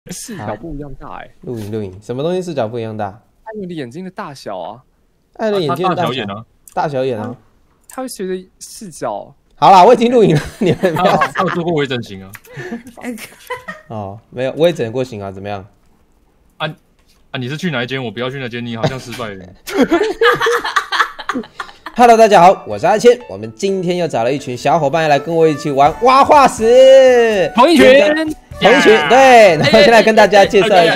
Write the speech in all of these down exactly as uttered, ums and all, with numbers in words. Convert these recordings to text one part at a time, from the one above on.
视角不一样大哎。 录影录影，什么东西视角不一样大？ 艾伦的眼睛的大小啊， 艾伦眼睛的大小眼啊， 大小眼啊， 他会随着视角。 好啦，我已经录影了，你们不要。 他有做过微整形啊？ 哦，没有，我也整过形啊，怎么样？ 啊啊！你是去哪一间？我不要去那间，你好像失败了。 Hello， 大家好，我是阿谦。我们今天又找了一群小伙伴来跟我一起玩挖化石， 同一群， 同一群，对。然后先来跟大家介绍一下，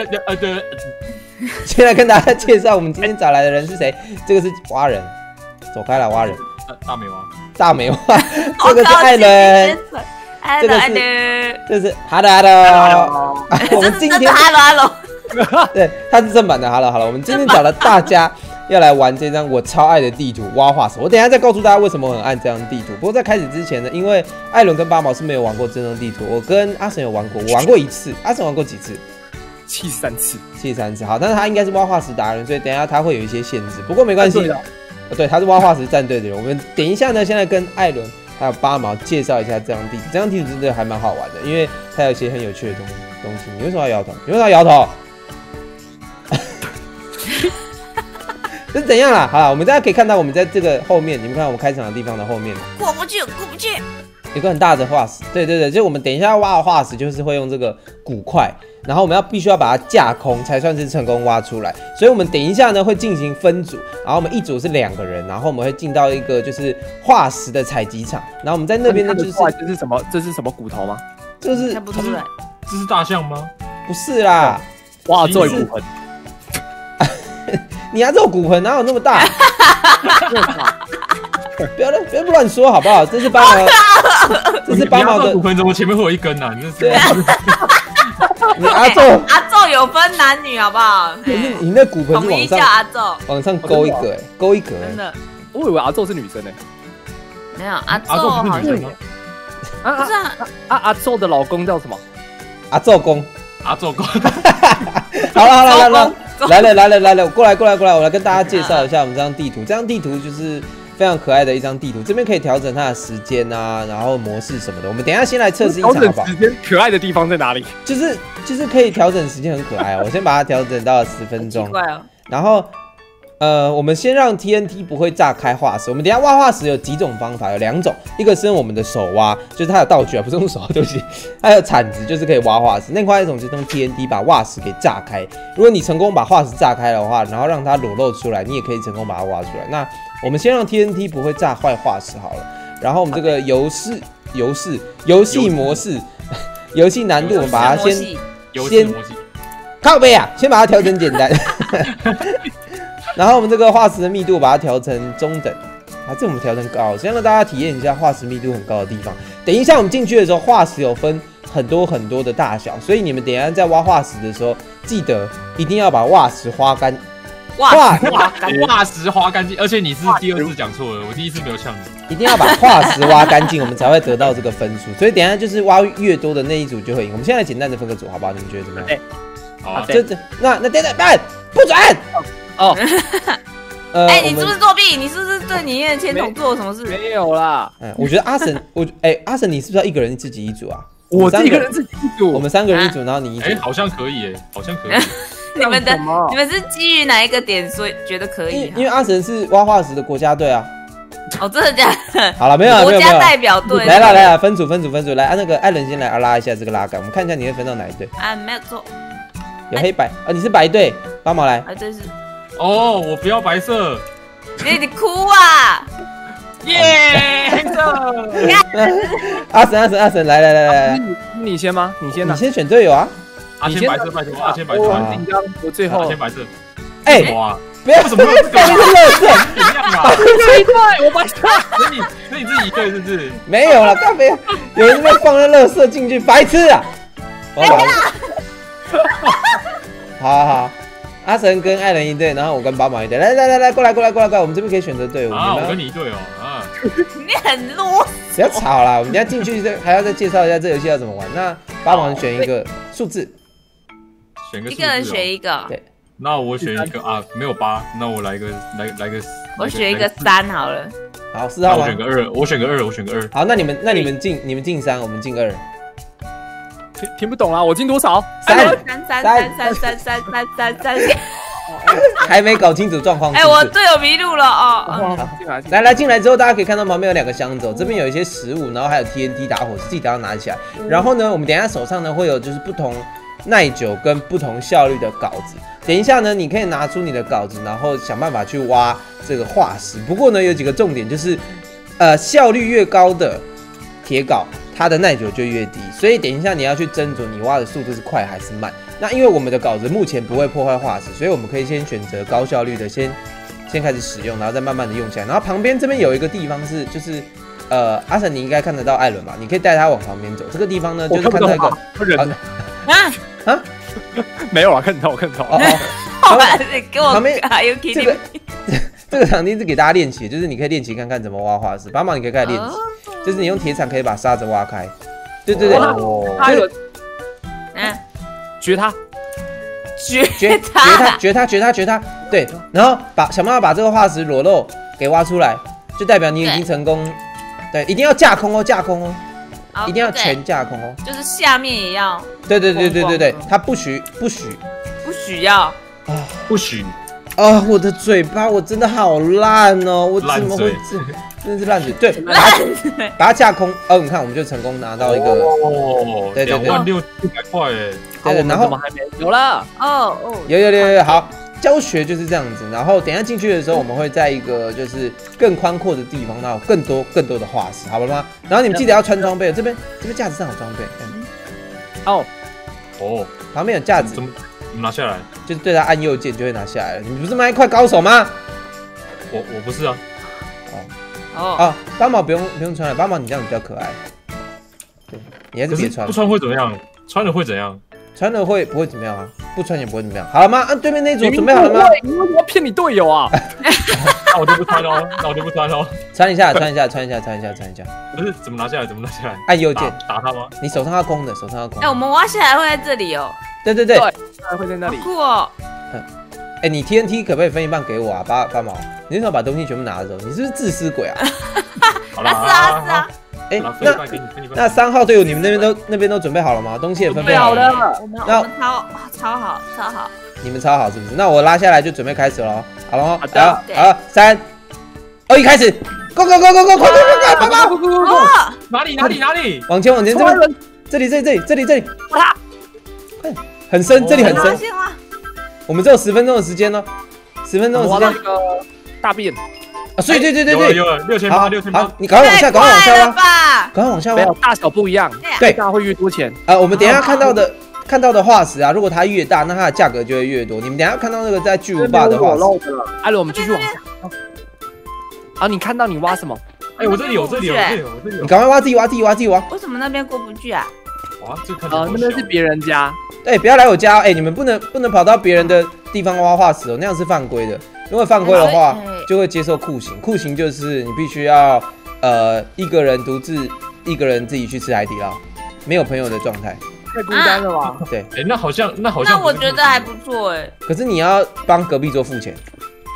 先来跟大家介绍我们今天找来的人是谁。这个是蛙人，走开了，蛙人。 大美蛙， 大美蛙，这个是艾伦，这个是，这是 Hello Hello。我们今天 Hello Hello。 对，它是正版的。Hello Hello， 我们今天找了大家。要来玩这张我超爱的地图挖化石，我等一下再告诉大家为什么我很爱这张地图。不过在开始之前呢，因为艾伦跟八毛是没有玩过这张地图，我跟阿神有玩过，我玩过一次，阿神玩过几次？ 七十三次， 七十三次。好，但是他应该是挖化石达人，所以等一下他会有一些限制，不过没关系。对，他是挖化石战队的人。我们等一下呢，现在跟艾伦还有八毛介绍一下这张地图。这张地图真的还蛮好玩的，因为它有一些很有趣的东西。东西，你为什么要摇头？你为什么要摇头？这是怎样啦？好了，我们大家可以看到，我们在这个后面，你们看我们开场的地方的后面， 过不去，过不去。 有个很大的化石，对对对，就我们等一下要挖的化石，就是会用这个骨块，然后我们要必须要把它架空，才算是成功挖出来。所以我们等一下呢会进行分组，然后我们一组是两个人，然后我们会进到一个就是化石的采集场，然后我们在那边呢就是这是什么？这是什么骨头吗？ 就是不出来， 这是大象吗？ 不是啦， 哇，这骨盆。 你牙肉骨盆哪有那么大？不要不要乱说好不好？这是八毛，这是八毛的骨盆，怎么前面会有一根啊？你这是你阿宙阿宙有分男女好不好？ 可是你那骨盆是往上阿宙往上勾一个哎，勾一格真的。 我以为阿宙是女生哎， 没有阿宙好像是女生吗？ 啊啊啊！阿宙的老公叫什么？ 阿宙公， 阿宙公。 好了好了好了。来了来了来了，过来过来过来，我来跟大家介绍一下我们这张地图。这张地图就是非常可爱的一张地图，这边可以调整它的时间啊，然后模式什么的。我们等一下先来测试一场好不好？ 时间可爱的地方在哪里？ 就是就是可以调整时间，很可爱哦。我先把它调整到十分钟，然后呃，我们先让 T N T 不会炸开化石。我们等一下挖化石有几种方法，有两种，一个是用我们的手挖，就是它有道具啊，不是用手，对不起，还有铲子，就是可以挖化石。另外一种就是用 T N T 把化石给炸开。如果你成功把化石炸开的话，然后让它裸露出来，你也可以成功把它挖出来。那我们先让 T N T 不会炸坏化石好了。然后我们这个游戏游戏游戏模式游戏难度，我们把它先先靠背啊，先把它调成简单。然后我们这个化石的密度把它调成中等，啊，这我们调成高，先让大家体验一下化石密度很高的地方。等一下我们进去的时候，化石有分很多很多的大小，所以你们等一下在挖化石的时候，记得一定要把化石挖干。 化化石挖干净，而且你是第二次讲错了，我第一次没有呛你。 一定要把化石挖干净，我们才会得到这个分数。所以等一下就是挖越多的那一组就会赢。我们现在简单的分个组，好不好？你们觉得怎么样？ 好啊， 这这那那等等，不准！ 哦， 呃，哎，你是不是作弊？你是不是对里面的签筒做了什么事？ 没有啦。 嗯，我觉得阿神，我哎，阿神，你是不是要一个人自己一组啊？ 我一个人自己一组， 我们三个人一组，然后你一组。 哎，好像可以，哎，好像可以。 你们的你们是基于哪一个点所以觉得可以？ 因为阿神是挖化石的国家队啊。 哦，真的假的？ 好了，没有了， 国家代表队。 来了来了，分组分组分组，来啊，那个艾伦先来拉一下这个拉杆，我们看一下你会分到哪一队。 啊，没有错。 有黑白啊，你是白队，帮忙来。 白队是。 哦，我不要白色。 你你哭啊！ 耶，黑色。 阿神阿神阿神，来来来来， 你你先吗？你先你先选队友啊。 阿先白色，拜托，阿先白色。 我很紧张，我最后。 阿先白色。 哎， 哇， 不要什么放那个垃圾， 怎么样啊？ 一队，我白色。 所以你所以你自己一队是不是？ 没有了，干没有？有人在放那垃圾进去，白痴啊！好好好，阿神跟艾伦一队，然后我跟八毛一队。来来来来，过来过来过来过来，我们这边可以选择队伍。 啊，我跟你一队哦。啊， 你很啰嗦。 不要吵啦，我们等下进去还要再介绍一下这游戏要怎么玩。那八毛选一个数字， 选个一个人选一个。 对。 那我选一个啊，没有八，那我来个来来个， 我选一个三好了。 好，四号吗？ 我选个二，我选个二，我选个二。 好，那你们那你们进你们进三，我们进二。 听听不懂啊，我进多少？ 三三三三三三三三三三。 还没搞清楚状况。 哎，我队友迷路了哦。 进来， 来来进来之后，大家可以看到旁边有两个箱子，这边有一些食物，然后还有 T N T 打火石，记得要拿起来。然后呢，我们等一下手上呢会有就是不同耐久跟不同效率的镐子。等一下呢，你可以拿出你的镐子，然后想办法去挖这个化石。不过呢，有几个重点就是，呃，效率越高的铁镐，它的耐久就越低。所以等一下你要去斟酌你挖的速度是快还是慢。那因为我们的镐子目前不会破坏化石，所以我们可以先选择高效率的先先开始使用，然后再慢慢的用起来。然后旁边这边有一个地方是就是呃，阿神你应该看得到艾伦吧？你可以带他往旁边走。这个地方呢，就是看到一个人啊啊，没有啊，看得到，我看得到。 哦哦，你给我旁边有这个这个场地是给大家练习，就是你可以练习看看怎么挖化石。帮忙你可以开始练习，就是你用铁铲可以把沙子挖开。对对对， 艾伦， 嗯。 绝他， 绝绝他，绝他，绝他，绝他，对，然后把想办法把这个化石裸露给挖出来，就代表你已经成功。对，一定要架空哦，架空哦，一定要全架空哦， 就是下面也要。 对对对对对对，他不许不许不许要啊， 不许啊！我的嘴巴我真的好烂哦，我怎么会这真的是烂嘴？对，把它把它架空，哦，你看我们就成功拿到一个哦， 对对对， 两万六七百块哎， 对对，然后怎么还没有了？ 哦哦， 有有有有好。教学就是这样子，然后等一下进去的时候，我们会在一个就是更宽阔的地方，然后更多更多的化石，好了吗？然后你们记得要穿装备，这边这边架子上有装备，嗯， 哦哦， 旁边有架子， 怎么怎么拿下来？ 就是对它按右键就会拿下来了。你不是麦块高手吗？ 我我不是啊。 哦哦，八毛不用不用穿了，八毛你这样比较可爱。对，你还是别穿。 不穿会怎么样？穿了会怎样？ 穿了会不会怎么样啊？不穿也不会怎么样。好了吗？啊，对面那组准备好了吗？ 你为什么要骗你队友啊？ 那我就不穿喽，那我就不穿喽。 穿一下，穿一下，穿一下，穿一下，穿一下。 不是，怎么拿下来？怎么拿下来？ 按右键打他吗？ 你手上要空的，手上要空。 哎，我们挖下来会在这里哦。 对对对， 会在那里。 酷哦。 嗯，哎，你 T N T 可不可以分一半给我啊？八八毛，你为什么把东西全部拿走？你是不是自私鬼啊？ 好啦， 是啊是啊。 哎，那那三号队伍，你们那边都那边都准备好了吗？东西也分配好了。 我们我们超超好超好。 你们超好是不是？那我拉下来就准备开始喽。好了， 好的， 好，三、二、一，开始 ！Go go go go go！快快快快，宝宝！ 哪里哪里哪里？ 往前往前，这边，这里这里这里这里这里，快，很深，这里很深。我们只有十分钟的时间呢，十分钟的时间。 大便。 啊，所以对对对对， 有了六千八，六千八， 你赶快往下，赶快往下挖，赶快往下挖。 没有，大小不一样， 对， 大会越多钱。 呃，我们等一下看到的看到的化石啊，如果它越大，那它的价格就会越多。你们等一下看到那个在巨无霸的化石， 艾伦，我们继续往下。啊，你看到你挖什么？ 哎，我这里有，这里有，这里有，这里有。 你赶快挖，自己挖，自己挖，自己挖。 为什么那边过不去啊？ 哇，这看啊，那边是别人家。 对，不要来我家，哎，你们不能不能跑到别人的地方挖化石哦，那样是犯规的。如果犯规的话，就会接受酷刑。酷刑就是你必须要呃一个人独自一个人自己去吃海底捞，没有朋友的状态。 太孤单了吧？ 对， 哎，那好像那好像。 那我觉得还不错哎。 可是你要帮隔壁桌付钱。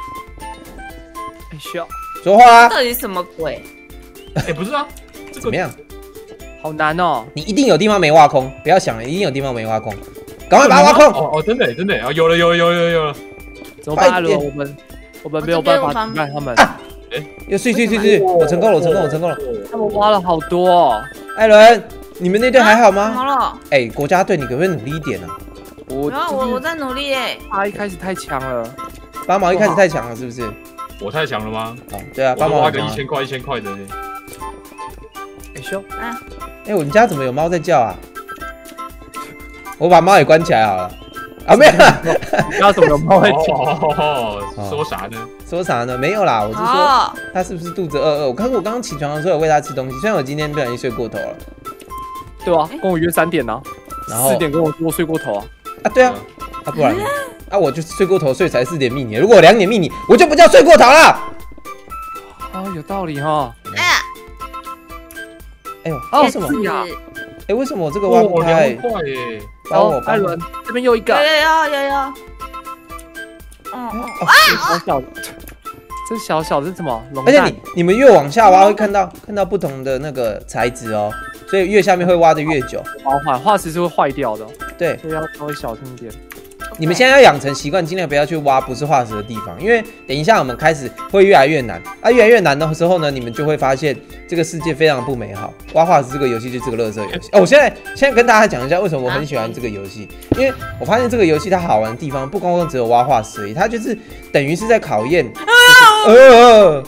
哎，需要说话啊！ 到底什么鬼？ 哎，不是啊， 怎么样？ 好难哦！ 你一定有地方没挖空，不要想了，一定有地方没挖空，赶快把它挖空！ 哦哦，真的真的啊，有了有了有了有了有了。 怎么办？艾伦，我们我们没有办法击败他们。 哎，又碎碎碎碎，我成功了，我成功了，我成功了。 他们挖了好多哦。 艾伦，你们那队还好吗？ 怎么了？ 哎，国家队，你可不可以努力一点啊？ 我我我在努力哎。 他一开始太强了， 八毛一开始太强了，是不是？ 我太强了吗？ 哦，对啊，八毛挖个一千块一千块的。 哎修啊！ 哎，我们家怎么有猫在叫啊？我把猫也关起来好了。啊，没有啦， 那怎么有猫在叫？ 说啥呢？ 说啥呢？没有啦，我是说它是不是肚子饿饿？我看我刚刚起床的时候有喂它吃东西，虽然我今天不小心睡过头了。 对啊，跟我约三点呢， 然后四点跟我说睡过头啊。 啊，对啊，啊不然啊我就是睡过头，所以才四点密你。如果我两点密你，我就不叫睡过头了。 啊，有道理哈。 哎呀， 哎呦，为什么呀？ 哎，为什么我这个挖不开？ 快耶！ 帮我， 艾伦这边又一个。 有有有有。 嗯嗯啊！小小的，这小小的是什么？ 而且你你们越往下挖会看到看到不同的那个材质哦。 所以越下面会挖的越久。 好坏化石是会坏掉的， 对， 所以要稍微小心一点。 你们现在要养成习惯，尽量不要去挖不是化石的地方，因为等一下我们开始会越来越难啊，越来越难的时候呢，你们就会发现这个世界非常不美好。挖化石这个游戏就是这个垃圾游戏。哦，我现在现在跟大家讲一下为什么我很喜欢这个游戏，因为我发现这个游戏它好玩的地方不光光只有挖化石而已，它就是等于是在考验。呃呃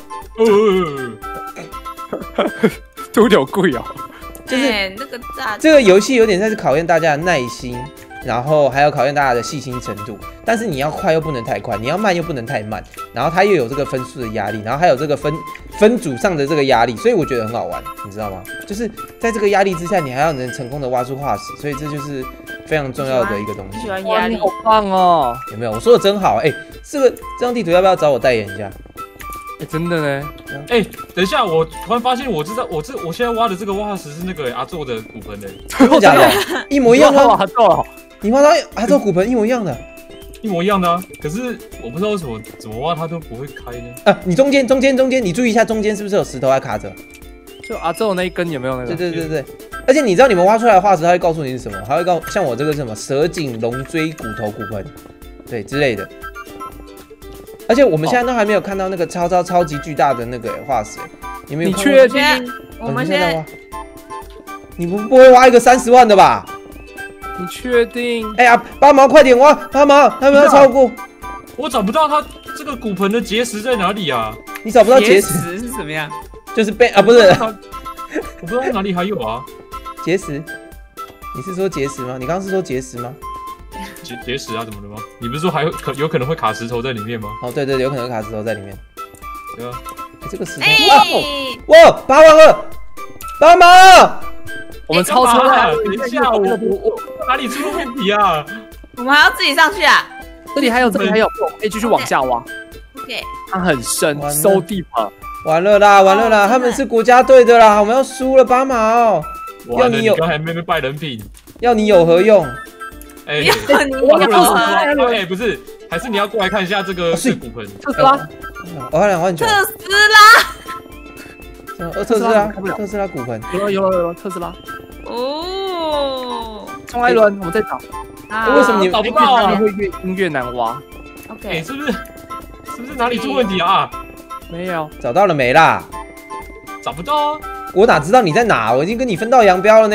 呃， 都有贵哦。 就是那个炸这个游戏有点在是考验大家的耐心。然后还有考验大家的细心程度，但是你要快又不能太快，你要慢又不能太慢，然后它又有这个分数的压力，然后还有这个分分组上的这个压力，所以我觉得很好玩，你知道吗？就是在这个压力之下，你还要能成功的挖出化石，所以这就是非常重要的一个东西。 喜欢压力， 好棒哦！ 有没有？我说的真好，哎、欸，这个这张地图要不要找我代言一下？ 哎、欸，真的呢。 哎、欸，等一下，我突然发现我知道，我这我现在挖的这个化石是那个阿宙的骨盆诶， 真的假的？一模一样吗？ 阿宙。 你挖到阿宙骨盆一模一样的， 一模一样的啊！可是我不知道为什么怎么挖它都不会开呢？ 啊，你中间中间中间，你注意一下中间是不是有石头还卡着？ 就阿宙那一根有没有那个？ 对对对对，而且你知道你们挖出来的化石，它会告诉你是什么？它会告像我这个是什么蛇颈龙椎骨头骨盆，对之类的。而且我们现在都还没有看到那个超超超级巨大的那个化石，你们有看过？ 你确定？ 我们现在挖， 你们不会挖一个三十万的吧？ 你确定？ 哎呀，八毛快点挖！八毛，他们要超过。 我找不到它这个骨盆的结石在哪里啊？ 你找不到结石是什么样？ 就是被啊，不是， 我不知道哪里还有啊。 结石？你是说结石吗？你刚刚是说结石吗？ 结结石啊，怎么了吗？你不是说还有可有可能会卡石头在里面吗？ 哦，对对对，有可能卡石头在里面。 对啊。 欸、这个石头， 欸、 哇哇，八万二，八毛！ 我们超车了！ 等一下，我我我哪里出了问题啊？ 我们还要自己上去啊？ 这里还有，这里还有，可以继续往下挖。 OK， 它很深 ，so deep。 完了啦，完了啦，他们是国家队的啦，我们要输了，八毛。 要你有，刚才妹妹拜人品， 要你有何用？ 哎， 要你有何用？哎，不是，还是你要过来看一下这个是骨盆。 特斯拉， 我看两万九。 特斯拉。 呃，特斯拉，特斯拉骨盆， 有了有了有了，特斯拉。 哦， 冲来一轮，我们再找。 啊、为什么你找不到啊？ 会越越越难挖。 OK， 哎，是不是是不是哪里出问题啊？ 没有， 找到了没啦？ 找不到啊！ 我哪知道你在哪？我已经跟你分道扬镳了呢。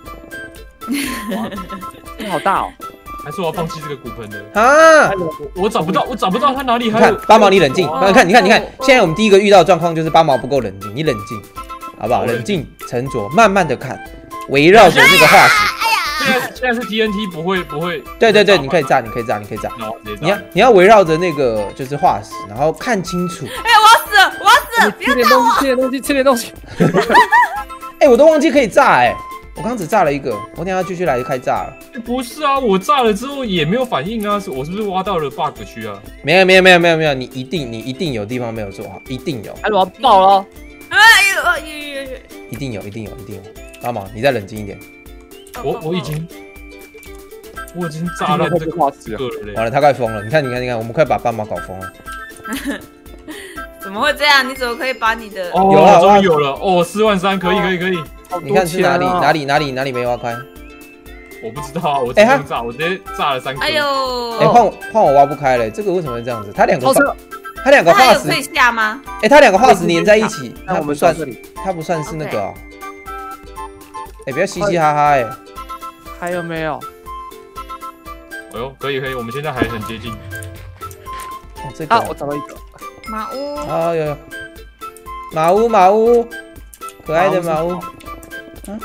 这好大哦。 还是我要放弃这个骨盆的啊！ 我找不到，我找不到它哪里还有。 看八毛，你冷静。你看，你看，你看，现在我们第一个遇到的状况就是八毛不够冷静，你冷静，好不好？冷静沉着，慢慢的看，围绕着那个化石。 现在现在是 T N T 不会不会。 对对对，你可以炸，你可以炸，你可以炸。你要你要围绕着那个就是化石，然后看清楚。 哎，我要死了，我要死了！ 吃点东西，吃点东西，吃点东西。 哎，我都忘记可以炸哎。我刚只炸了一个，我等下继续来开炸了。 不是啊，我炸了之后也没有反应啊，我是不是挖到了 bug 区啊？ 没有没有没有没有没有，你一定你一定有地方没有做好，一定有。 哎，我要爆了！ 哎呦， 一定有一定有一定有。八毛，你再冷静一点。 我我已经我已经炸烂这个化石了。 完了，他快疯了！你看你看你看，我们快把八毛搞疯了。 怎么会这样？你怎么可以把你的？ 哦，有了，终于有了！哦，四万三，可以可以可以。 你看是哪里哪里哪里哪里没挖开？ 我不知道啊，我直接炸，我直接炸了三颗。 哎呦！ 哎，换我换我挖不开了，这个为什么会这样子？它两个它两个化石可以下吗？ 哎，它两个化石连在一起，它不算这里， 它不算是那个哦。哎，不要嘻嘻哈哈哎。 还有没有？ 哎呦，可以可以，我们现在还很接近。 哦，这个啊，我找到一个马屋。 啊有有，马屋马屋，可爱的马屋。 啊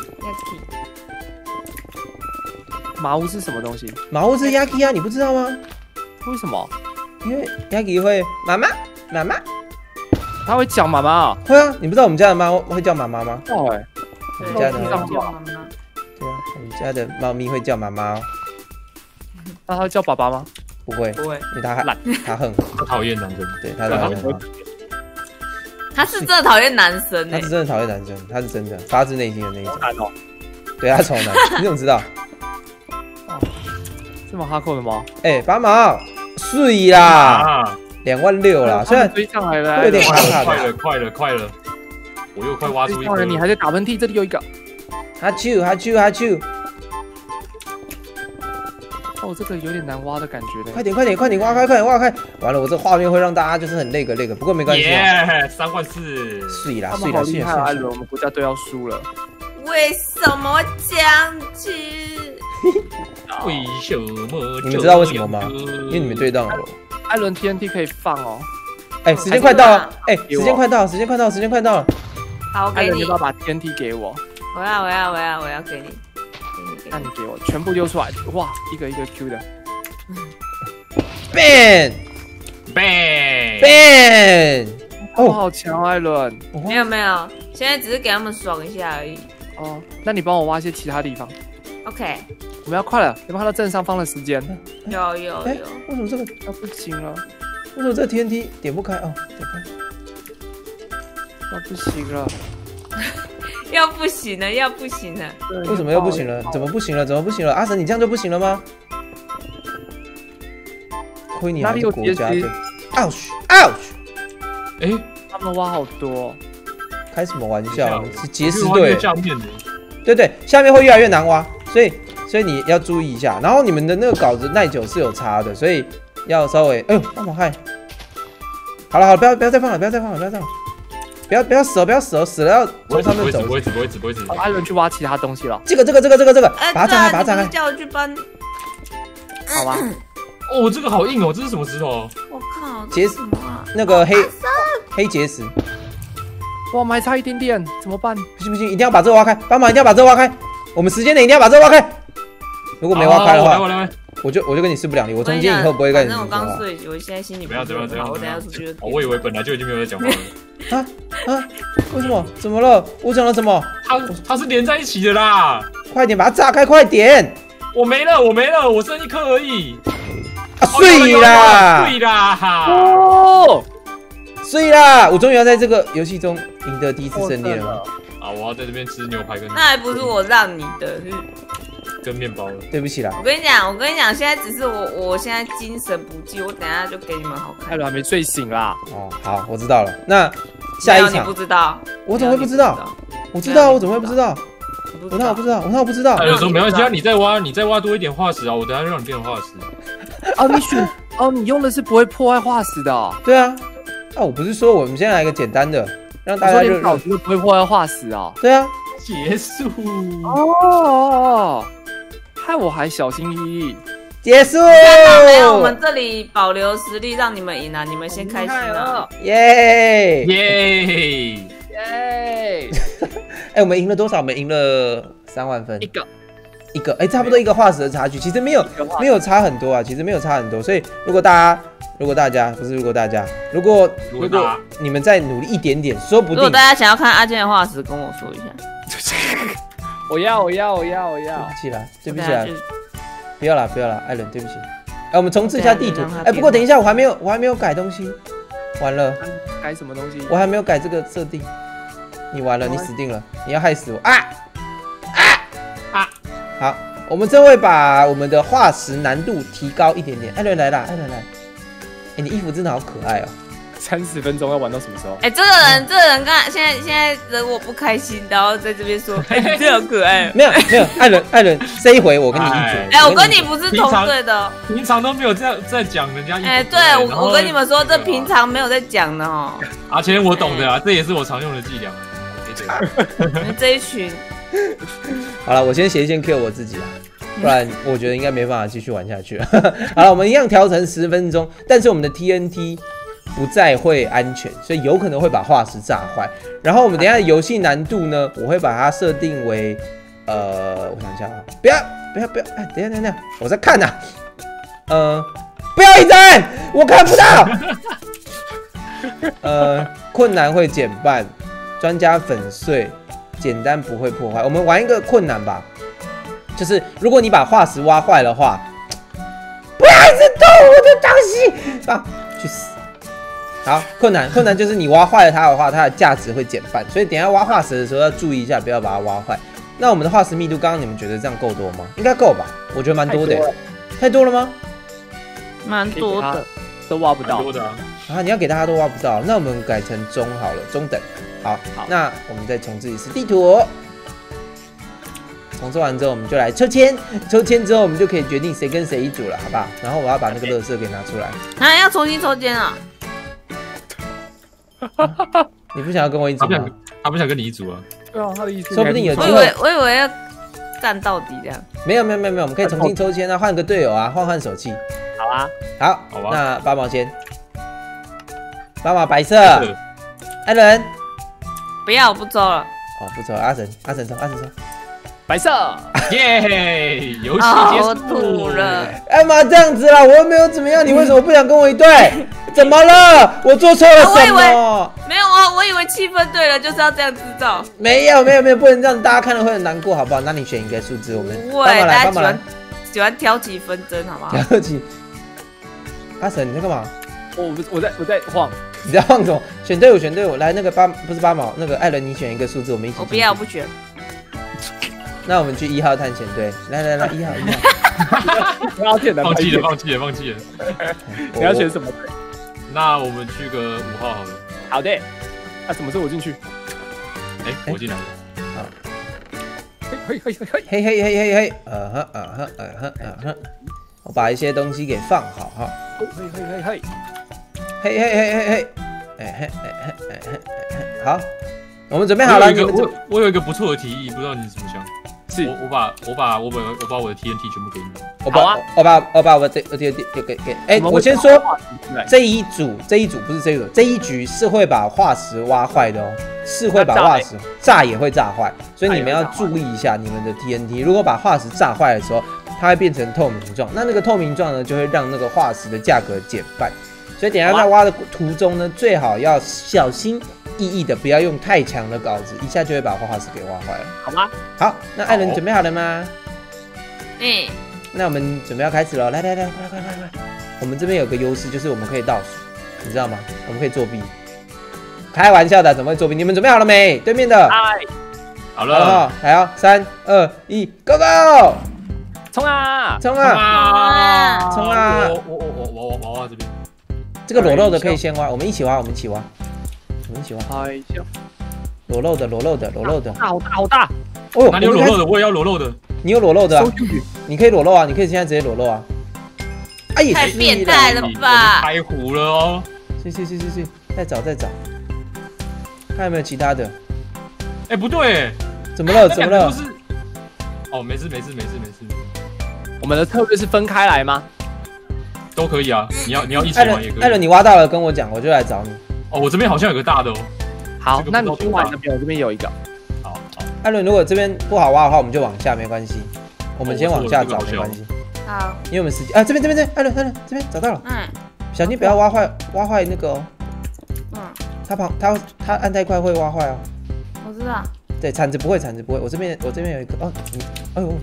马屋是什么东西？ 马屋是 Yaki 啊，你不知道吗？ 为什么？ 因为 Yaki 会妈妈妈妈， 他会讲妈妈啊？ 会啊，你不知道我们家的猫会叫妈妈吗？ 会， 我们家的妈妈。 对啊，我们家的猫咪会叫妈妈哦。 那它会叫爸爸吗？ 不会， 不会， 因为它懒，它恨， 他讨厌男生， 对，它讨厌。 他是真的讨厌男生他是真的讨厌男生，他是真的发自内心的那一种。 难哦。 对，他丑男，你怎么知道？ 这么哈扣的吗？ 哎，八毛，碎啦，两万六啦，虽然追上来了， 有点卡卡的。 快了，快了，快了，我又快挖出一个。 你还在打喷嚏，这里有一个。 哈啾哈啾哈啾！ 哦，这个有点难挖的感觉呢。 快点快点快点挖开，快点挖开！完了，我这画面会让大家就是很累个累个，不过没关系。 耶，三万四， 碎啦他碎啦碎啦！ 艾伦，我们国家队要输了。 为什么会这样子？ 为什么？ 你们知道为什么吗？因为你们对到了我。 艾伦 T N T 可以放哦。 哎，时间快到了！哎，时间快到了！时间快到了！时间快到了！ 好，我给你。 艾伦，要不要把 T N T 给我？ 我要，我要，我要，我要给你。 那你给我全部丢出来，哇，一个一个 Q 的。 Ban ban ban， 哦，好强，艾伦。 没有没有，现在只是给他们爽一下而已。 哦，那你帮我挖一些其他地方。 OK， 我们要快了，有没有看到正上方的时间？ 有有有。 为什么这个要不行了？ 为什么这个 T N T 点不开？哦，点开。 要不行了。 要不行了，要不行了。 为什么又不行了？怎么不行了？怎么不行了？阿神，你这样就不行了吗？亏你还是国家队。ouch ouch！ 哎， 他们挖好多。 开什么玩笑？是杰斯队。 下面的。 对对，下面会越来越难挖，所以所以你要注意一下。然后你们的那个稿子耐久是有差的，所以要稍微哎呦，帮忙害。好了好了，不要不要再放了，不要再放了，不要再放了。不要不要死哦！不要死哦！死了要从上面走。 不会死，不会死，不会死，不会死。 艾伦去挖其他东西了。 这个这个这个这个这个，把它炸开，把它炸开。 叫我去搬。 好吧。 哦，这个好硬哦，这是什么石头？ 我靠， 结石，那个黑黑结石。 哇，我们还差一点点，怎么办？ 不行不行，一定要把这个挖开！帮忙，一定要把这个挖开！我们时间内一定要把这个挖开。如果没挖开的话，我就我就跟你势不两立。我从今以后不会跟你说话。 反正我刚睡，我现在心里不要不要不要， 我等下出去。 我以为本来就已经没有在讲话了。 啊啊！为什么？怎么了？我讲了什么？ 它它是连在一起的啦！ 快点把它炸开！快点！ 我没了，我没了，我剩一颗而已。 啊，碎啦！ 碎啦！ 哦， 碎啦！我终于要在这个游戏中赢得第一次胜利了。 啊！我要在这边吃牛排跟…… 那还不是我让你的，是跟面包了。 对不起啦。 我跟你讲，我跟你讲，现在只是我，我现在精神不济，我等下就给你们好看。 艾伦还没睡醒啦。 哦，好，我知道了。那下一场你不知道？ 我怎么会不知道？我知道，我怎么会不知道？我那我不知道，我那我不知道。 有时候没关系啊，你再挖，你再挖多一点化石啊，我等下就让你变成化石。 哦，你选哦，你用的是不会破坏化石的。哦。 对啊，啊，我不是说我们先来一个简单的，让大家就脑子不会破坏化石哦。 对啊， 结束。 哦，害我还小心翼翼。 结束。 没有，我们这里保留实力，让你们赢啊！你们先开心啊！ 耶耶耶！ 哎，我们赢了多少？我们赢了三万分。 一个。 一个哎，差不多一个化石的差距，其实没有没有差很多啊，其实没有差很多。所以如果大家如果大家不是如果大家如果如果你们再努力一点点，说不定。 如果大家想要看阿健的化石，跟我说一下。 我要我要我要我要。 对不起啦，对不起啦，不要啦不要啦，艾伦对不起。哎，我们重置一下地图。哎，不过等一下，我还没有我还没有改东西，完了。 改什么东西？ 我还没有改这个设定。你完了，你死定了，你要害死我啊啊啊！好，我们这会把我们的化石难度提高一点点。艾伦来啦，艾伦来。哎，你衣服真的好可爱哦。 三十分钟要玩到什么时候？ 哎，这个人，这个人刚才现在现在惹我不开心，然后在这边说，哎，你这好可爱。 没有没有，艾伦艾伦，这一回我跟你一组。 哎，我跟你不是同队的， 平常都没有这样在讲人家。 哎，对我我跟你们说，这平常没有在讲的哦。 阿谦，我懂的啊，这也是我常用的伎俩。 这一群。 好了，我先斜线 Q 我自己啦，不然我觉得应该没办法继续玩下去了。好了，我们一样调成十分钟，但是我们的 T N T 不再会安全，所以有可能会把化石炸坏。然后我们等一下的游戏难度呢，我会把它设定为，呃，我想一下啊，不要不要不要，哎，等一下等一下，我在看呐、啊，呃，不要一直按，我看不到。呃，困难会减半，专家粉碎，简单不会破坏。我们玩一个困难吧，就是如果你把化石挖坏的话，不要一直动我的东西啊，去死！好，困难困难就是你挖坏了它的话，它的价值会减半，所以等一下挖化石的时候要注意一下，不要把它挖坏。那我们的化石密度，刚刚你们觉得这样够多吗？应该够吧？我觉得蛮多的，太多了吗？ 蛮多的， 都挖不到。 多的啊， 啊，你要给大家都挖不到，那我们改成中好了，中等。好，好，那我们再重置一次地图。 重做完之后，我们就来抽签，抽签之后我们就可以决定谁跟谁一组了，好不好？然后我要把那个垃圾给拿出来。 啊，要重新抽签啊！ 你不想要跟我一组吗？ 他不想跟你一组啊。 对啊，他的意思。 说不定有机会。 我以为我以为要干到底这样。 没有没有没有没有，我们可以重新抽签啊，换个队友啊，换换手气。 好啊， 好， 好吧。 那八毛先，八毛白色，艾伦。 不要，我不抽了。 哦，不抽，阿神，阿神抽，阿神抽。 白色， 耶！游戏结束吐了。 哎妈，这样子啦，我又没有怎么样，你为什么不想跟我一队？怎么了？我做错了什么？ 没有啊，我以为气氛对了，就是要这样制造。 没有没有没有，不能这样，大家看了会很难过，好不好？那你选一个数字，我们不会，大家喜欢喜欢挑起纷争，好不好？ 挑起。阿神，你在干嘛？ 我我在我在晃。 你在晃什么？选队伍，选队伍，来那个八不是八毛，那个艾伦，你选一个数字，我们一起。 我不要，我不选。 那我们去一号探险队，来来来，一号一号。 不要选了， 放弃了，放弃了，放弃了。 你要选什么队？ 那我们去个五号好了。 好的。那什么时候我进去？ 哎，我进来了。 好。 嘿嘿嘿嘿嘿嘿嘿嘿嘿，呃呵呃呵呃呵呃呵，我把一些东西给放好哈。 嘿嘿嘿嘿。 嘿嘿嘿嘿嘿，哎嘿哎嘿哎嘿哎嘿，好，我们准备好了。 我我我有一个不错的提议，不知道你怎么想？ 是我我把我把我把我把我的 T N T 全部给你。 我把我把我把我的我的给给给，哎，我先说这一组这一组不是这一组这一局是会把化石挖坏的哦，是会把化石炸也会炸坏，所以你们要注意一下你们的 T N T， 如果把化石炸坏的时候，它会变成透明状，那那个透明状呢就会让那个化石的价格减半。所以等一下在挖的途中呢，最好要小心翼翼的，不要用太强的镐子，一下就会把化石给挖坏了。 好吗？ 好，那艾伦准备好了吗？ 嗯。 那我们准备要开始了，来来来，快快快快！我们这边有个优势，就是我们可以倒数，你知道吗？我们可以作弊。开玩笑的，怎么会作弊？你们准备好了没？对面的。 嗨。 好了。 来哦，三二一 ，Go Go！ 冲啊！ 冲啊！冲啊！ 我我我我我我我这边。 这个裸露的可以先挖，我们一起挖，我们一起挖，我们一起挖。 哎呦， 裸露的，裸露的，裸露的， 好大好大！ 哦， 哪里有裸露的？我也要裸露的。 你有裸露的啊？你可以裸露啊，你可以现在直接裸露啊。哎呀， 太变态了吧！ 开壶了哦。 去去去去去，再找再找，看有没有其他的。 哎，不对， 怎么了？怎么了？ 哦，没事没事没事没事。 我们的策略是分开来吗？ 都可以啊，你要你要一起玩也可以。 艾伦，你挖到了跟我讲，我就来找你。 哦，我这边好像有个大的哦。 好，那你去挖那边，我这边有一个。 好，好。 艾伦，如果这边不好挖的话，我们就往下，没关系。我们先往下找，没关系。 好。 你有没有时间啊？这边这边这边，艾伦艾伦这边找到了。嗯。小心不要挖坏挖坏那个哦。嗯。他旁他他按太快会挖坏哦。 我知道。 对，铲子不会，铲子不会。我这边我这边有一个哦，你哎呦。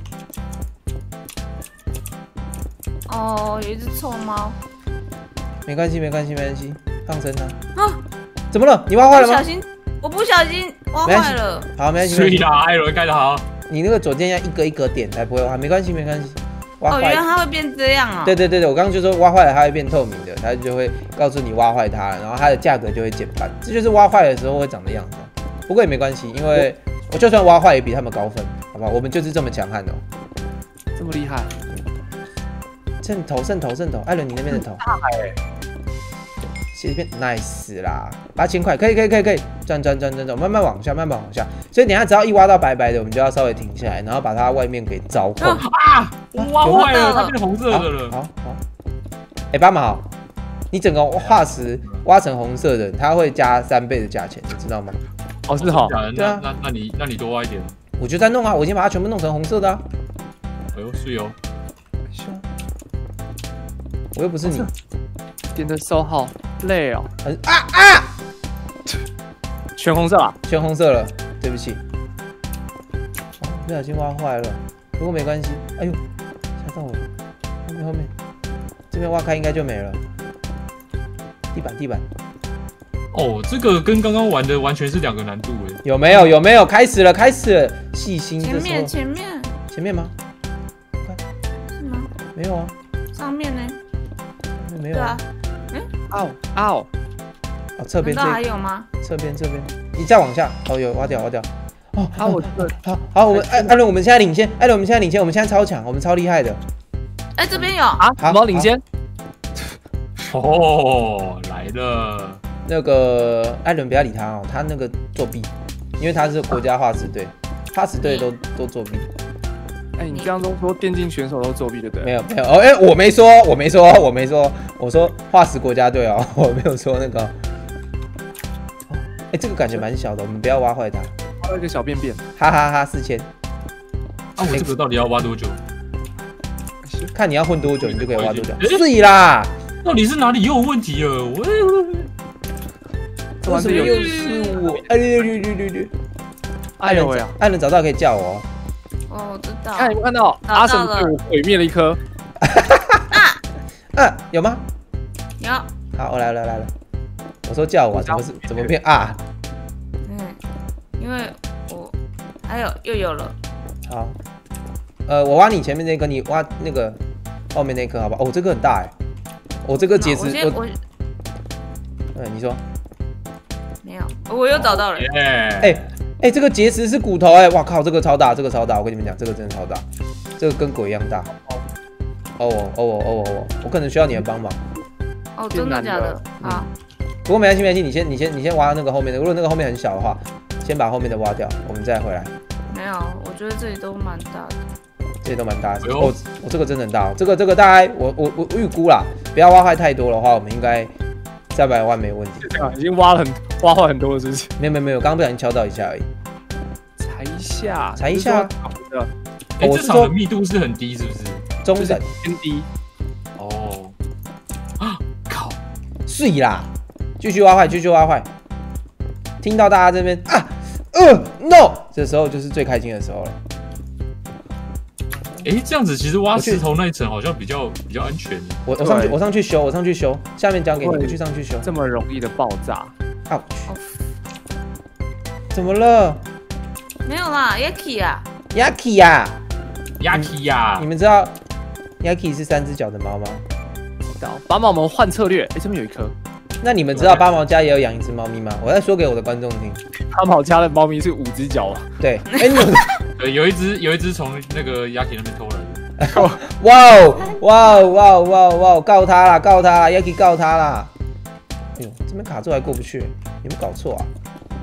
哦，有一只臭猫。 没关系，没关系，没关系，放生它。啊！怎么了？你挖坏了吗？ 不小心，我不小心挖坏了。 好，没关系。 所以啦，艾伦盖得好。 你那个左键要一格一格点才不会挖，没关系，没关系。挖坏。 哦，原来它会变这样啊！ 对对对对，我刚刚就说挖坏了它会变透明的，它就会告诉你挖坏它了，然后它的价格就会减半。这就是挖坏的时候会长的样子。不过也没关系，因为我就算挖坏也比他们高分，好吧？我们就是这么强悍哦。 这么厉害。 渗透渗透渗透，艾伦你那边的头， 大哎， 这边 nice 啦，八千块，可以可以可以可以，转转转转转，慢慢往下，慢慢往下。所以等一下只要一挖到白白的，我们就要稍微停下来，然后把它外面给凿空。 啊！我挖坏了，它变红色的了。 好好。哎，八毛，你整个化石挖成红色的，它会加三倍的价钱，你知道吗？ 哦，是哈。 对啊。那那你那你多挖一点。 我就在弄啊，我已经把它全部弄成红色的啊。 哎呦，是哦。 我又不是你， 点的手好累哦。 啊啊！ 全红色啊， 全红色了，对不起，哦，不小心挖坏了，不过没关系。哎呦，吓到我了！后面后面，这边挖开应该就没了。地板地板。 哦，这个跟刚刚玩的完全是两个难度哎。 有没有？有没有？开始了，开始了！细心。 前面前面前面吗？ 是吗？ 没有啊。 上面呢？ 没有啊， 嗯，凹凹， 哦，侧边这还有吗？ 侧边这边，你再往下，哦，有挖掉挖掉， 哦， 好，我好好，我们艾艾伦，我们现在领先，艾伦，我们现在领先，我们现在超强，我们超厉害的。 哎，这边有啊，什么领先？ 哦，来了。 那个艾伦不要理他哦，他那个作弊，因为他是国家化石队，化石队都都作弊。 哎，你这样都说电竞选手都作弊，对不对？ 没有没有哦，哎，我没说，我没说，我没说，我说化石国家队哦，我没有说那个。哎，这个感觉蛮小的，我们不要挖坏它。 挖一个小便便， 哈哈哈，四千。 啊，我这个到底要挖多久？ 看你要混多久，你就可以挖多久。是啦， 到底是哪里又有问题了？我为什么又是我？哎呦呦呦呦呦！ 哎呦喂啊！ 艾伦找到可以叫我。 哦，我知道。 看有没有看到阿神被我毁灭了一颗？ 啊啊，有吗？ 有。 好，我来了来了。我说叫我，怎么是怎么变啊？ 嗯，因为我还有又有了。 好，呃，我挖你前面那颗，你挖那个后面那颗，好吧？哦，这个很大哎，我这个结石， 我我， 嗯，你说没有，我又找到了。 哎哎，这个结石是骨头哎，哇靠，这个超大，这个超大，我跟你们讲，这个真的超大，这个跟鬼一样大。哦哦哦哦哦哦，我可能需要你的帮忙。 哦，真的假的？好。 不过没关系，没关系，你先你先你先挖那个后面的，如果那个后面很小的话，先把后面的挖掉，我们再回来。 没有，我觉得这里都蛮大的。 这里都蛮大的。哦，我这个真的很大，这个这个大概我我我预估啦，不要挖坏太多的话，我们应该三百万没有问题。 这样已经挖了很挖坏很多了，是不是？ 没有没有没有，刚刚不小心敲到一下而已。 踩一下， 踩一下。 哎，这场的密度是很低，是不是？ 中等偏低。 哦。啊！靠！ 碎啦！继续挖坏，继续挖坏。听到大家这边啊，呃 ，no， 这时候就是最开心的时候了。 哎、欸，这样子其实挖石头那一层好像比较比较安全。 我我上去，我上去修，我上去修，下面交给你，我去上去修。 这么容易的爆炸？ 啊！怎么了？ 没有啦 ，Yaki 啊 ，Yaki 呀 ，Yaki 呀， 你们知道 Yaki 是三只脚的猫吗？ 知道。八毛，我们换策略。哎、欸，这边有一颗。 那你们知道八毛家也有养一只猫咪吗？我在说给我的观众听。 八毛家的猫咪是五只脚啊。 对，哎、欸，你们对，有一只有一只从那个 Yaki 那边偷来的。哇哦哇哦哇哦哇哦哇哦！告他啦，告他啦 ，Yaki 告他啦。哎呦，这边卡住还过不去，有没有搞错啊？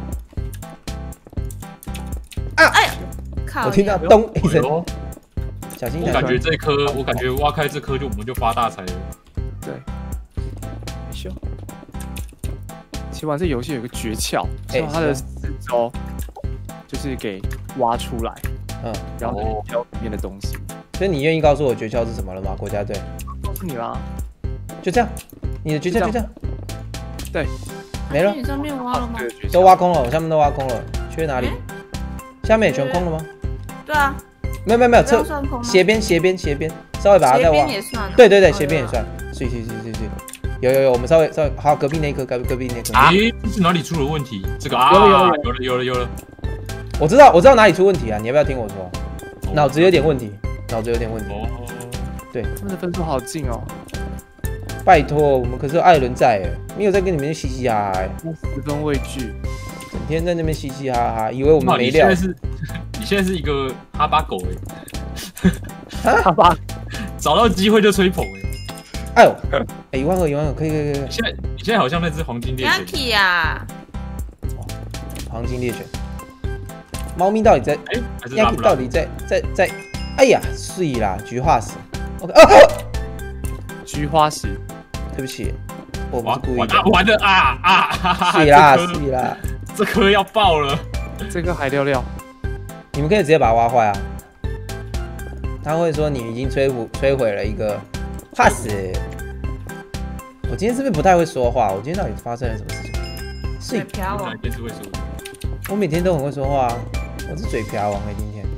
啊！ 哎呀，靠！ 我听到咚一声，小心点。 我感觉这颗，我感觉挖开这颗就我们就发大财了。 对。修。其实玩这游戏有一个诀窍，从它的四周就是给挖出来，嗯，然后挑里面的东西。 所以你愿意告诉我诀窍是什么了吗？国家队， 告诉你啦， 就这样，你的诀窍就这样， 对， 没了。 你上面挖了吗？ 都挖空了，我下面都挖空了，缺哪里？下面也全空了吗？ 对啊， 没有没有没有，侧斜边斜边斜边，稍微把它再挖。 斜边也算。 对对对，斜边也算，是是是是是。有有有，我们稍微稍微好，隔壁那一颗，隔隔壁那颗。 哎，这是哪里出了问题？这个啊，有了有了有了有了。 我知道我知道哪里出问题啊，你要不要听我说？脑子有点问题，脑子有点问题。哦，对， 他们的分数好近哦。 拜托，我们可是有艾伦在哎，没有在跟你们嘻嘻哈哈哎， 十分畏惧， 整天在那边嘻嘻哈哈，以为我们没料。 你现在是，你现在是一个哈巴狗哎， 哈巴， 找到机会就吹捧哎。 哎呦，哎，一万二，一万二，可以可以可以。 你现在你现在好像那只黄金猎犬。 Yaki 呀， 黄金猎犬。猫咪到底在？ 哎 ，Yaki 到底在在在？哎呀，碎啦，菊花石。OK， 哦， 菊花石， 对不起，我不是故意的。 完了啊啊！ 碎啦碎啦， 这颗要爆了。 这个海料料， 你们可以直接把它挖坏啊。他会说你已经摧毁摧毁了一个。怕死！我今天是不是不太会说话？我今天到底发生了什么事情？ 嘴瓢王， 今天是会说的。 我每天都很会说话啊，我是嘴瓢王哎，今天。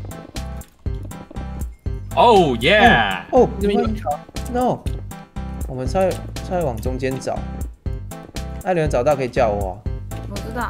哦耶！ 哦，你们 no， 我们稍微稍微往中间找。艾伦找到可以叫我。 我知道。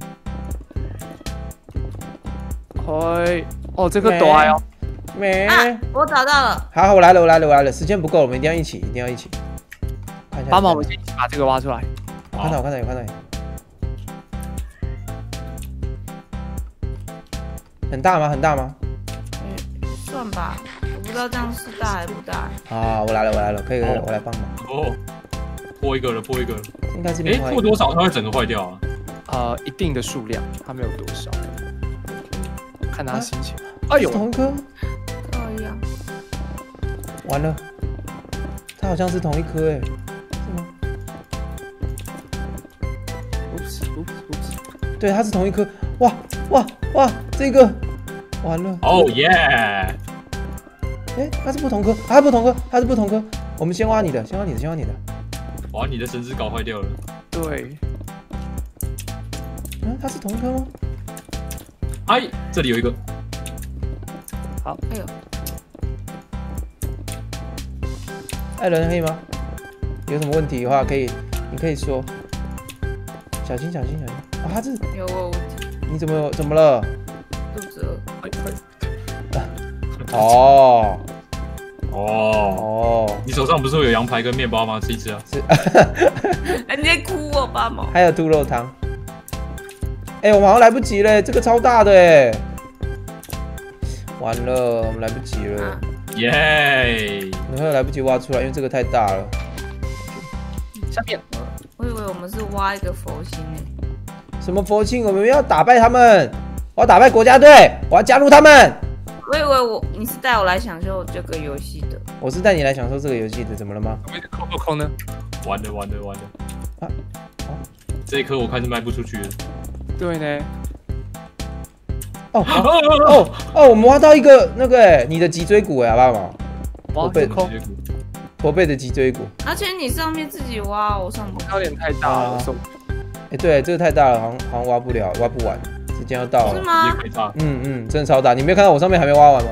嘿，哦，这个短哦。 没、 啊，我找到了。 好，我来了，我来了，我来了。时间不够，我们一定要一起，一定要一起。看一下。 帮忙，我们先一起把这个挖出来。 我看到，我看到，我看到。 很大吗？很大吗？ 嗯，算吧，我不知道这样是大还不大。 啊，我来了，我来了，可以，可以，我来帮忙。 哦，破一个了，破一个了。 应该是哎，破多少它会整个坏掉啊？ 呃，一定的数量，它没有多少，看他心情。哎呦， 同一颗？ 都一样。 完了，它好像是同一颗哎，是吗 ？Oops oops oops。 对，它是同一颗。哇哇哇，这个完了。 哦耶！ 哎，它是不同颗，它是不同颗，它是不同颗。我们先挖你的，先挖你的，先挖你的。 哇，你的绳子搞坏掉了。 对。 嗯，它是同一颗吗？ 哎，这里有一个。 好， 哎呦， 艾伦可以吗？有什么问题的话可以，你可以说。小心，小心，小心！啊，他是有我问题。 你怎么有怎么了？ 肚子饿。 哦哦哦， 你手上不是有羊排跟面包吗？吃一吃啊。 是。 你在哭我八毛。 还有兔肉汤。哎、欸，我们好像来不及了，这个超大的哎！完了，我们来不及了。 耶、yeah ！ 然后来不及挖出来，因为这个太大了。 下面， 我以为我们是挖一个佛心呢。 什么佛庆？我们要打败他们！我要打败国家队！我要加入他们！ 我以为我你是带我来享受这个游戏的。 我是带你来享受这个游戏的，怎么了吗？ 扣扣扣呢？ 完了完了完了！ 啊啊！ 这一颗我看是卖不出去的。 对呢。 哦哦哦！我们挖到一个那个哎，你的脊椎骨哎，好不好？驼背空， 驼背的脊椎骨。 而且你上面自己挖，我上不有点太大了。 哎，对，这个太大了，好像好像挖不了，挖不完，时间要到了。 是吗？ 嗯嗯，真的超大。你没有看到我上面还没挖完吗？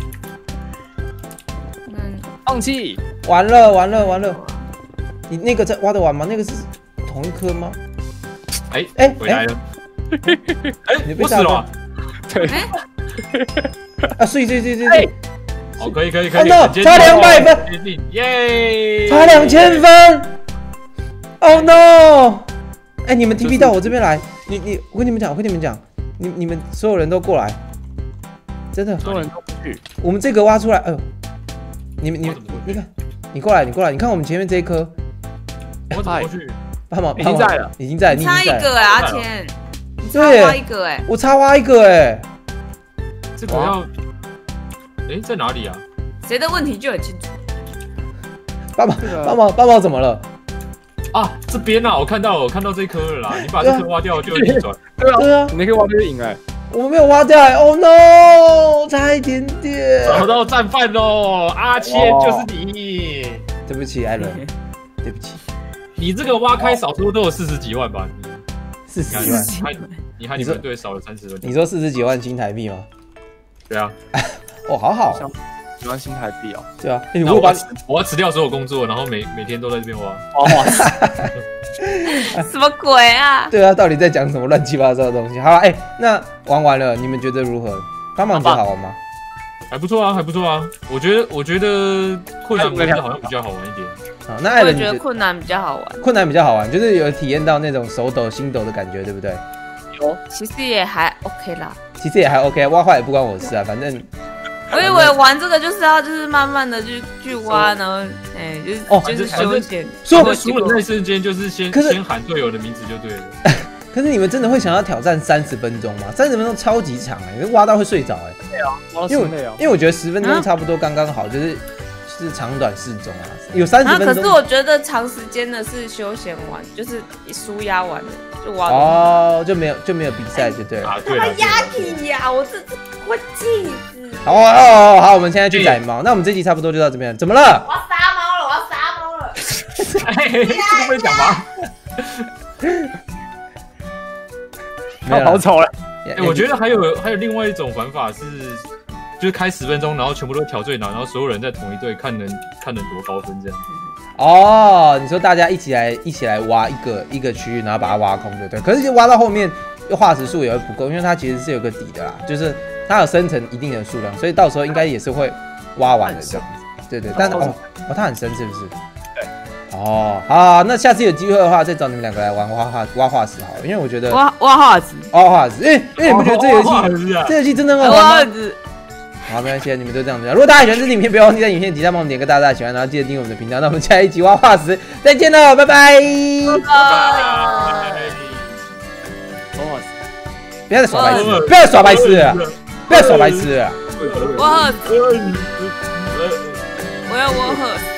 嗯， 放弃。 完了完了完了！你那个在挖得完吗？那个是同一颗吗？ 哎哎，回来了。哎， 你被炸了。 对。 啊，碎碎碎碎碎。 好，可以可以可以。 哦 no， 差两百分， 耶！ 差两千分。Oh no！ 哎，你们 T P 到我这边来，你你，我跟你们讲，我跟你们讲，你你们所有人都过来，真的， 所有人都不去。 我们这个挖出来，哎呦，你们你们你看，你过来，你过来，你看我们前面这一颗。 我怎么过去？ 帮忙， 已经在了， 已经在，你差一个哎，阿钱，你差挖一个哎， 我差挖一个哎， 这个要，哎，在哪里啊？ 谁的问题就很清楚。 爸爸，爸爸，爸爸怎么了？ 啊，这边啊，我看到了，我看到这颗了啦。你把这颗挖掉就逆转。 对啊，对啊，你那颗挖就赢哎。 我们没有挖掉哎 ，Oh no， 差一点点。 找到战犯喽，阿谦就是你。 对不起，艾伦，对不起。 你这个挖开少说都有四十几万吧？ 四十几万， 你看你们队少了三十万。 你说四十几万新台币吗？ 对啊。 哦，好好。 几万新台币哦。 对啊。 我把我要辞掉所有工作，然后每每天都在这边挖。 哇塞！ 什么鬼啊？ 对啊，到底在讲什么乱七八糟的东西？好了，哎，那玩完了，你们觉得如何？帮忙觉得好玩吗？ 还不错啊，还不错啊。我觉得，我觉得困难模式好像比较好玩一点。 好，那艾伦觉得困难比较好玩。 困难比较好玩，就是有体验到那种手抖心抖的感觉，对不对？ 有， 其实也还 OK 啦。 其实也还 OK， 挖坏也不关我事啊，反正。 我以为玩这个就是要就是慢慢的去去挖，然后哎就是哦就是休闲。 所以我输的那瞬间就是先先喊队友的名字就对了。 可是你们真的会想要挑战三十分钟吗？三十分钟超级长哎，挖到会睡着哎。 对啊，挖到因为因为我觉得十分钟差不多刚刚好，就是是长短适中啊。有三十分钟。 可是我觉得长时间的是休闲玩，就是舒压玩的，就挖。 哦，就没有就没有比赛就对了。 他压体呀，我这这我气死。 好哦哦好，我们现在去宰猫。那我们这集差不多就到这边，怎么了？ 我要杀猫了，我要杀猫了。 哎，这个会讲吗？ 好丑了。 哎，我觉得还有还有另外一种玩法是，就是开十分钟，然后全部都调最难，然后所有人在同一队看能看能多高分这样。 哦，你说大家一起来一起来挖一个一个区域，然后把它挖空，对不对？可是挖到后面，化石数也会不够，因为它其实是有个底的啦，就是它有生成一定的数量，所以到时候应该也是会挖完的这样子。对对，但是哦哦，它很深是不是？ 对。 哦，好，那下次有机会的话，再找你们两个来玩挖化挖化石好了，因为我觉得挖挖化石， 挖化石，因为因为你不觉得这游戏这游戏真的很好玩吗？好，没关系，你们都这样子。如果大家喜欢这支影片，不要忘记在影片底下帮我们点个大大喜欢，然后记得订阅我们的频道。那我们下一集挖化石再见喽，拜拜！ 拜拜！ 不要再耍白痴，不要耍白痴了，不要耍白痴了。 我我要我喝。